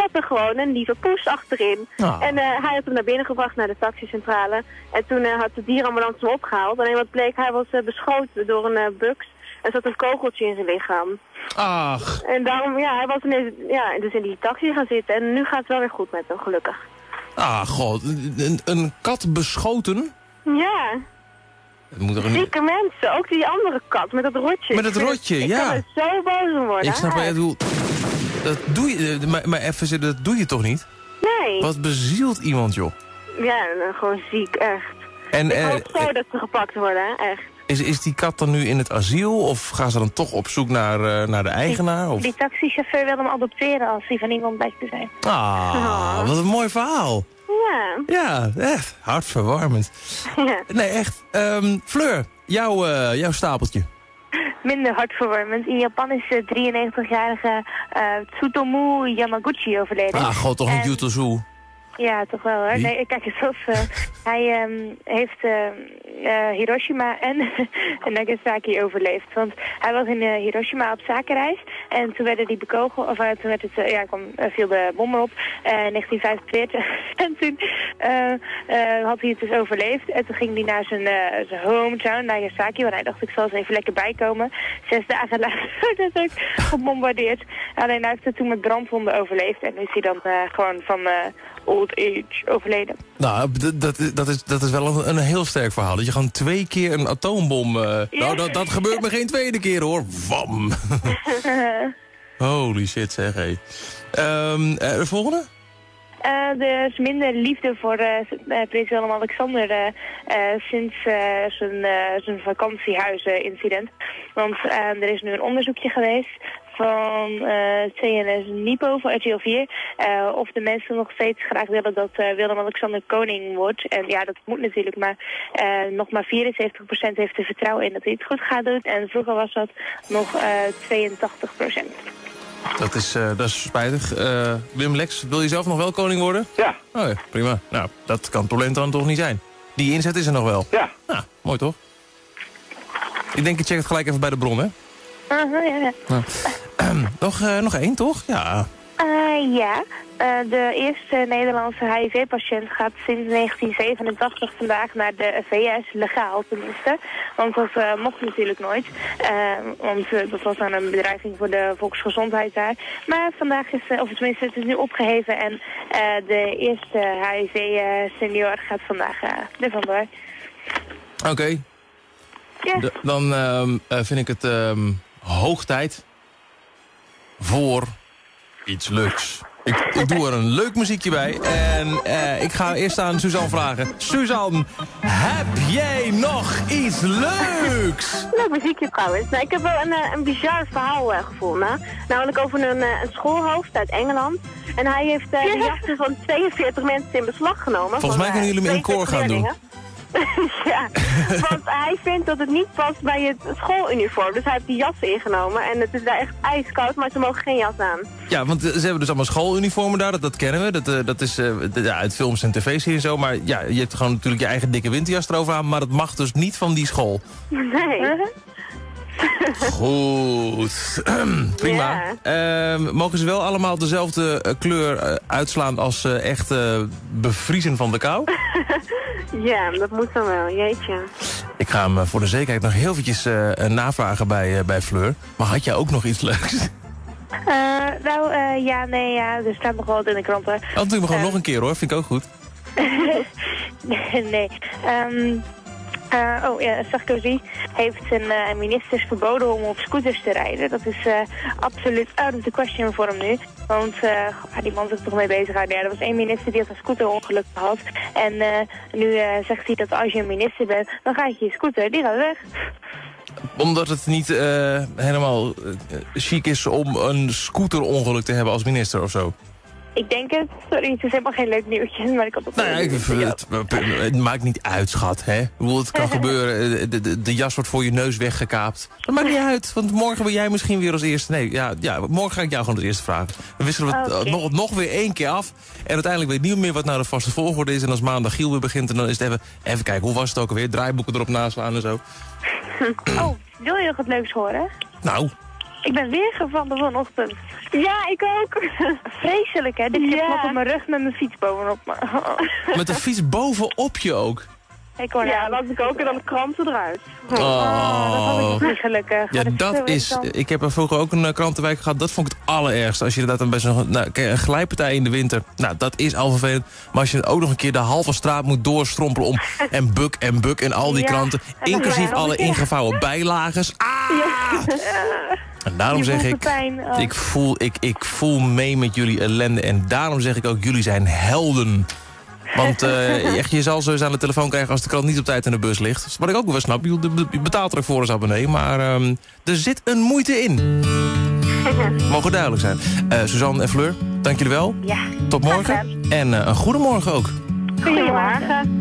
zat er gewoon een lieve poes achterin. Oh. En hij had hem naar binnen gebracht, naar de taxicentrale. En toen had de dierenambulance hem opgehaald. Alleen wat bleek, hij was beschoten door een buks. Er zat een kogeltje in zijn lichaam. Ach. En daarom, hij was ineens, dus in die taxi gaan zitten. En nu gaat het wel weer goed met hem, gelukkig. Ah, god. Een kat beschoten? Ja. Zieke mensen. Ook die andere kat met dat rotje. Met het rotje, ik kan er zo boos om worden. Ik snap maar, dat doe je, maar even, dat doe je toch niet? Nee. Wat bezielt iemand, joh? Ja, gewoon ziek, echt. En, ik hoop zo dat ze gepakt worden, echt. Is die kat dan nu in het asiel of gaan ze dan toch op zoek naar de eigenaar? Of? Die taxichauffeur wil hem adopteren als hij van iemand blijkt te zijn. Ah, wat een mooi verhaal. Ja. Ja, echt. Hartverwarmend. Ja. Nee, echt. Fleur, jouw stapeltje. Minder hartverwarmend. In Japan is de 93-jarige Tsutomu Yamaguchi overleden. Ah, god, toch een Yutozu. Ja, toch wel hoor. Nee, kijk eens of hij heeft Hiroshima en Nagasaki overleefd. Want hij was in Hiroshima op zakenreis en toen werden die bekogeld, of toen werd het, viel de bom erop in 1945. En toen had hij het dus overleefd en toen ging hij naar zijn hometown, Nagasaki, want hij dacht ik zal eens even lekker bijkomen. 6 dagen later werd hij ook gebombardeerd. Alleen hij heeft het toen met brandwonden overleefd en nu is hij dan gewoon van old age overleden. Nou, dat is wel een heel sterk verhaal. Dat je gewoon 2 keer een atoombom... Nou, dat gebeurt me geen tweede keer, hoor. Wam! Holy shit, zeg, hé. De volgende? Er is minder liefde voor prins Willem-Alexander sinds zijn vakantiehuis-incident. Want er is nu een onderzoekje geweest van CNS Nipo van RTL 4. Of de mensen nog steeds graag willen dat Willem-Alexander koning wordt. En ja, dat moet natuurlijk, maar nog maar 74% heeft er vertrouwen in dat hij het goed gaat doen. En vroeger was dat nog 82%. Dat is spijtig. Wim Lex, wil je zelf nog wel koning worden? Ja. Oh ja, prima. Nou, dat kan het probleem dan toch niet zijn. Die inzet is er nog wel. Ja. Nou, mooi toch? Ik denk, ik check het gelijk even bij de bron, hè? Nog één, toch? Ja. Ja. De eerste Nederlandse HIV-patiënt gaat sinds 1987 vandaag naar de VS, legaal tenminste. Want dat mocht natuurlijk nooit. Want dat was dan een bedreiging voor de volksgezondheid daar. Maar vandaag is, of tenminste het is nu opgeheven en de eerste HIV-senior gaat vandaag er vandoor. Oké. Ja. Dan vind ik het hoog tijd voor iets leuks. Ik doe er een leuk muziekje bij. En ik ga eerst aan Suzanne vragen. Suzanne, heb jij nog iets leuks? Leuk muziekje trouwens. Nou, ik heb wel een bizar verhaal gevonden. Namelijk over een schoolhoofd uit Engeland. En hij heeft de jachten van 42 mensen in beslag genomen. Volgens mij kunnen jullie hem in koor gaan doen. Ja, want hij vindt dat het niet past bij het schooluniform. Dus hij heeft die jas ingenomen en het is daar echt ijskoud, maar ze mogen geen jas aan. Ja, want ze hebben dus allemaal schooluniformen daar, dat kennen we. Dat is uit films en tv's hier en zo. Maar ja, je hebt gewoon natuurlijk je eigen dikke winterjas erover aan, maar dat mag dus niet van die school. Nee. Goed. Prima. Yeah. Mogen ze wel allemaal dezelfde kleur uitslaan als echt bevriezen van de kou? Ja, dat moet dan wel. Jeetje. Ik ga hem voor de zekerheid nog heel eventjes navragen bij Fleur. Maar had jij ook nog iets leuks? Er staat nog wel wat in de kranten. Dan doen we gewoon nog een keer hoor, vind ik ook goed. Nee. Sarkozy heeft zijn ministers verboden om op scooters te rijden. Dat is absoluut out of the question voor hem nu. Want die man is er toch mee bezig. Ja, er was 1 minister die had een scooterongeluk gehad. En nu zegt hij dat als je een minister bent, dan gaat je scooter, die gaat weg. Omdat het niet helemaal chic is om een scooterongeluk te hebben als minister of zo. Ik denk het. Sorry, het is helemaal geen leuk nieuwtje, maar ik had het... Het maakt niet uit, schat, hè? Ik bedoel, het kan gebeuren. De jas wordt voor je neus weggekaapt. Dat maakt niet uit, want morgen ben jij misschien weer als eerste... Nee, ja, morgen ga ik jou gewoon als eerste vragen. Dan wisselen we het nog weer 1 keer af. En uiteindelijk weet niemand meer wat nou de vaste volgorde is. En als maandag Giel weer begint, en dan is het even kijken, hoe was het ook alweer? Draaiboeken erop naslaan en zo. Oh, wil je nog wat leuks horen? Nou... Ik ben weer gevallen vanochtend. Ja, ik ook. Vreselijk, hè? Dit zit nog op mijn rug met mijn fiets bovenop me. Met de fiets bovenop je ook? Ja, dat had ik ook en dan de kranten eruit. Dat had ik nog niet gelukkig. Ja, dat is... Ik heb er vroeger ook een krantenwijk gehad. Dat vond ik het allerergste. Als je inderdaad bij zo'n een glijpartij in de winter... Nou, dat is al vervelend. Maar als je ook nog een keer de halve straat moet doorstrompelen om... En buk en al die kranten. Inclusief alle ingevouwen bijlages. En daarom zeg ik... Ik voel mee met jullie ellende. En daarom zeg ik ook, jullie zijn helden. Want echt, je zal zo aan de telefoon krijgen als de krant niet op tijd in de bus ligt. Wat ik ook wel snap, je betaalt er ook voor als abonnee. Maar er zit een moeite in. Mogen duidelijk zijn. Suzanne en Fleur, dank jullie wel. Ja. Tot morgen. En een goedemorgen ook. Goedemorgen.